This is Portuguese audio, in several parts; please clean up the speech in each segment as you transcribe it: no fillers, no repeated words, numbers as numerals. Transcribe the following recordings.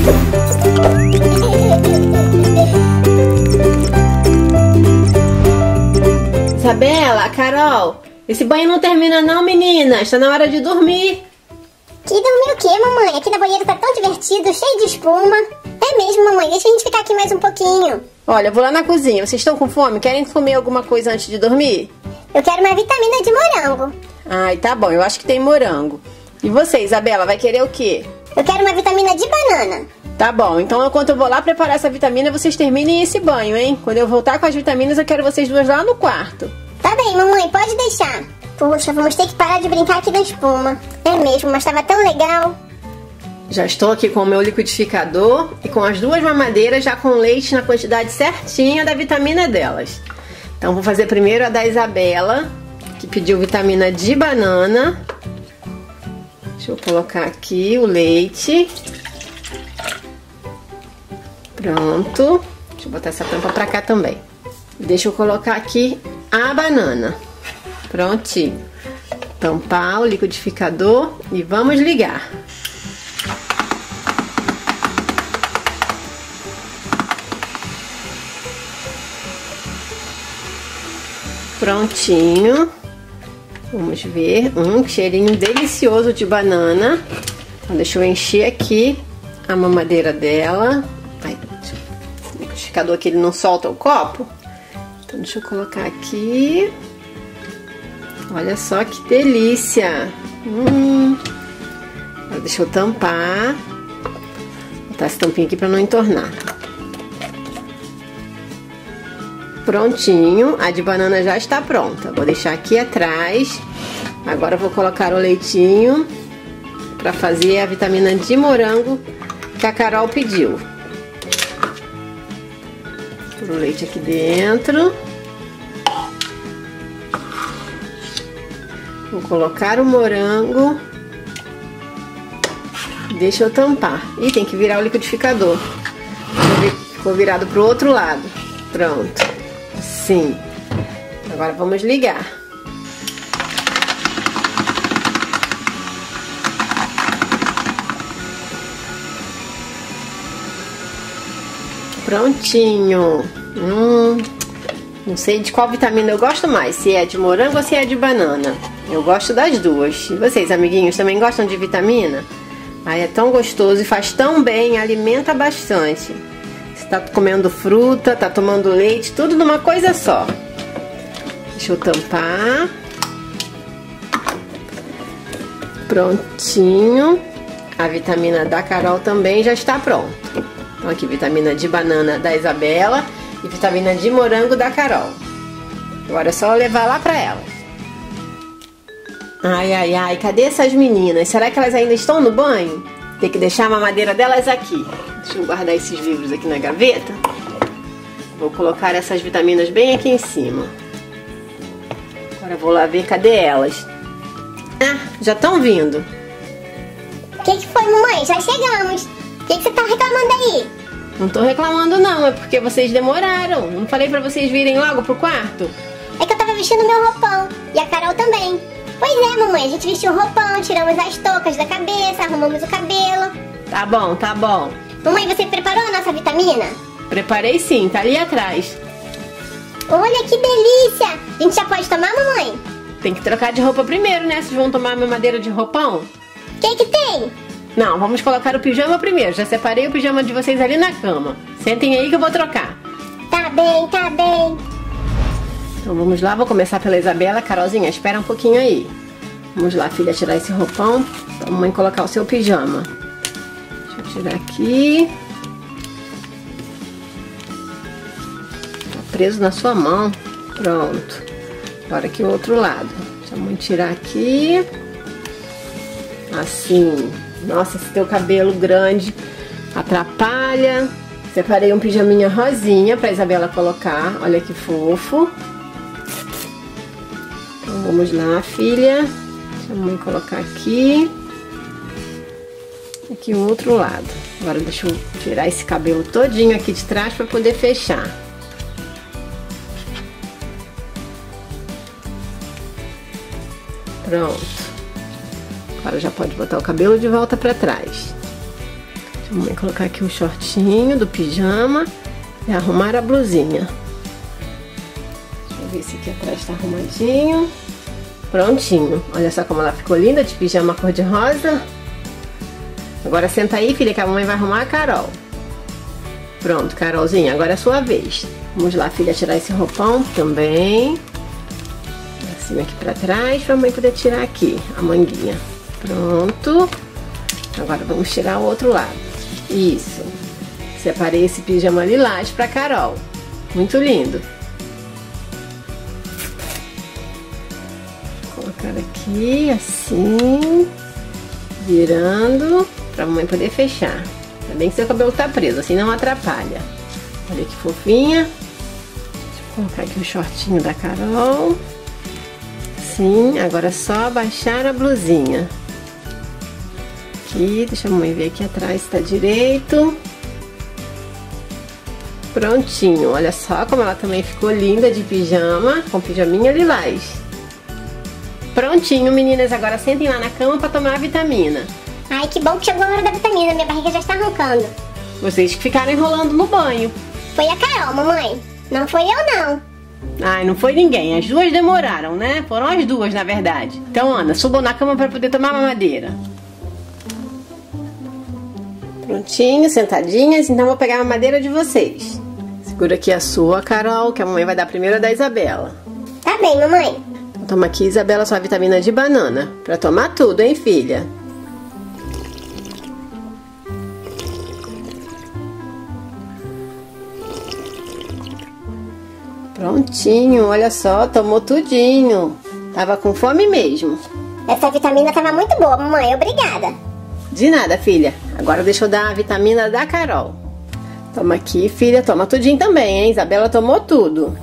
Isabela, Carol, esse banho não termina não, meninas. Está na hora de dormir. Que dormir o quê, mamãe? Aqui na banheira tá tão divertido, cheio de espuma. É mesmo, mamãe. Deixa a gente ficar aqui mais um pouquinho. Olha, eu vou lá na cozinha. Vocês estão com fome? Querem comer alguma coisa antes de dormir? Eu quero uma vitamina de morango. Ai, tá bom. Eu acho que tem morango. E você, Isabela, vai querer o quê? Eu quero uma vitamina de banana. Tá bom. Então, enquanto eu vou lá preparar essa vitamina, vocês terminem esse banho, hein? Quando eu voltar com as vitaminas, eu quero vocês duas lá no quarto. Tá bem, mamãe. Pode deixar. Poxa, vamos ter que parar de brincar aqui da espuma. É mesmo, mas tava tão legal. Já estou aqui com o meu liquidificador e com as duas mamadeiras já com leite na quantidade certinha da vitamina delas. Então vou fazer primeiro a da Isabela, que pediu vitamina de banana. Deixa eu colocar aqui o leite. Pronto. Deixa eu botar essa tampa pra cá também. Deixa eu colocar aqui a banana. Prontinho. Tampar o liquidificador e vamos ligar. Prontinho. Vamos ver. Cheirinho delicioso de banana. Então, deixa eu encher aqui a mamadeira dela. Ai, o liquidificador aqui ele não solta o copo. Então deixa eu colocar aqui. Olha só que delícia. Agora deixa eu tampar. Vou botar essa tampinha aqui para não entornar. Prontinho, a de banana já está pronta. Vou deixar aqui atrás. Agora eu vou colocar o leitinho para fazer a vitamina de morango que a Carol pediu. Pôr o leite aqui dentro. Vou colocar o morango. Deixa eu tampar. Ih, tem que virar o liquidificador. Ficou virado pro outro lado. Pronto. Assim. Agora vamos ligar. Prontinho. Não sei de qual vitamina eu gosto mais, se é de morango ou se é de banana. Eu gosto das duas. E vocês, amiguinhos, também gostam de vitamina? Ai, é tão gostoso e faz tão bem, alimenta bastante. Você tá comendo fruta, tá tomando leite, tudo numa coisa só. Deixa eu tampar. Prontinho. A vitamina da Carol também já está pronta. Então aqui, vitamina de banana da Isabela e vitamina de morango da Carol. Agora é só levar lá pra elas. Ai, ai, ai, cadê essas meninas? Será que elas ainda estão no banho? Tem que deixar a mamadeira delas aqui. Deixa eu guardar esses livros aqui na gaveta. Vou colocar essas vitaminas bem aqui em cima. Agora vou lá ver cadê elas. Ah, já estão vindo. O que foi, mamãe? Já chegamos. O que você tá reclamando aí? Não tô reclamando não, é porque vocês demoraram. Não falei pra vocês virem logo pro quarto? É que eu tava vestindo meu roupão. E a Carol também. Pois é, mamãe. A gente vestiu o roupão, tiramos as toucas da cabeça, arrumamos o cabelo. Tá bom, tá bom. Mamãe, você preparou a nossa vitamina? Preparei sim, tá ali atrás. Olha que delícia! A gente já pode tomar, mamãe? Tem que trocar de roupa primeiro, né? Vocês vão tomar a mamadeira de roupão? O que tem? Não, vamos colocar o pijama primeiro. Já separei o pijama de vocês ali na cama. Sentem aí que eu vou trocar. Tá bem, tá bem. Então vamos lá, vou começar pela Isabela. Carolzinha, espera um pouquinho aí. Vamos lá, filha, tirar esse roupão. Pra mamãe colocar o seu pijama. Deixa eu tirar aqui. Tá preso na sua mão. Pronto. Agora aqui o outro lado. Deixa a mãe tirar aqui. Assim. Nossa, esse teu cabelo grande atrapalha. Separei um pijaminha rosinha pra Isabela colocar. Olha que fofo. Então vamos lá, filha. Deixa a mãe colocar aqui. Aqui o outro lado. Agora deixa eu tirar esse cabelo todinho aqui de trás pra poder fechar. Pronto. Agora já pode botar o cabelo de volta pra trás. Deixa Vamos colocar aqui o shortinho do pijama e arrumar a blusinha. Deixa eu ver se aqui atrás tá arrumadinho. Prontinho. Olha só como ela ficou linda de pijama cor-de-rosa. Agora senta aí, filha, que a mamãe vai arrumar a Carol. Pronto, Carolzinha, agora é a sua vez. Vamos lá, filha, tirar esse roupão também. Assim aqui pra trás, pra mãe poder tirar aqui a manguinha. Pronto. Agora vamos tirar o outro lado. Isso. Separei esse pijama lilás pra Carol. Muito lindo. Vou colocar aqui, assim. Virando, pra mamãe poder fechar. Ainda bem que seu cabelo tá preso, assim não atrapalha. Olha que fofinha. Deixa eu colocar aqui o shortinho da Carol. Sim, agora é só abaixar a blusinha. Aqui, deixa a mamãe ver aqui atrás se tá direito. Prontinho, olha só como ela também ficou linda de pijama, com pijaminha lilás. Prontinho, meninas, agora sentem lá na cama pra tomar a vitamina. Ai, que bom que chegou a hora da vitamina, minha barriga já está roncando. Vocês que ficaram enrolando no banho. Foi a Carol, mamãe. Não foi eu, não. Ai, não foi ninguém, as duas demoraram, né? Foram as duas, na verdade. Então, Ana, subam na cama pra poder tomar mamadeira. Prontinho, sentadinhas, então vou pegar a mamadeira de vocês. Segura aqui a sua, Carol, que a mamãe vai dar primeiro a da Isabela. Tá bem, mamãe. Então, toma aqui, Isabela, sua vitamina de banana. Pra tomar tudo, hein, filha? Prontinho, olha só, tomou tudinho. Tava com fome mesmo. Essa vitamina tava muito boa, mamãe. Obrigada. De nada, filha. Agora deixa eu dar a vitamina da Carol. Toma aqui, filha. Toma tudinho também, hein? Isabela tomou tudo.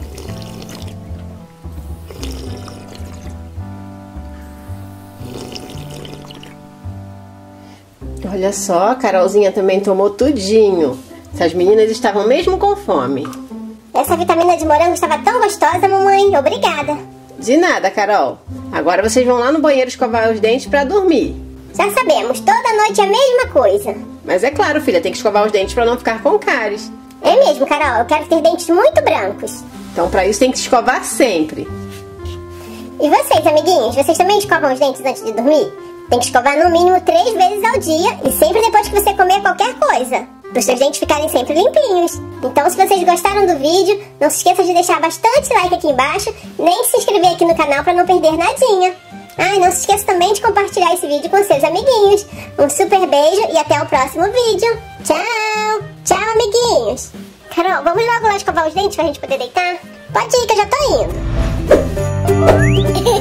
Olha só, a Carolzinha também tomou tudinho. Essas meninas estavam mesmo com fome. Essa vitamina de morango estava tão gostosa, mamãe. Obrigada. De nada, Carol. Agora vocês vão lá no banheiro escovar os dentes pra dormir. Já sabemos, toda noite é a mesma coisa. Mas é claro, filha, tem que escovar os dentes pra não ficar com cáries. É mesmo, Carol. Eu quero ter dentes muito brancos. Então pra isso tem que escovar sempre. E vocês, amiguinhos? Vocês também escovam os dentes antes de dormir? Tem que escovar no mínimo 3 vezes ao dia e sempre depois que você comer qualquer coisa, para os seus dentes ficarem sempre limpinhos. Então, se vocês gostaram do vídeo, não se esqueça de deixar bastante like aqui embaixo, nem de se inscrever aqui no canal para não perder nadinha. Ah, e não se esqueça também de compartilhar esse vídeo com seus amiguinhos. Um super beijo e até o próximo vídeo. Tchau! Tchau, amiguinhos! Carol, vamos logo lá escovar os dentes pra gente poder deitar? Pode ir que eu já tô indo.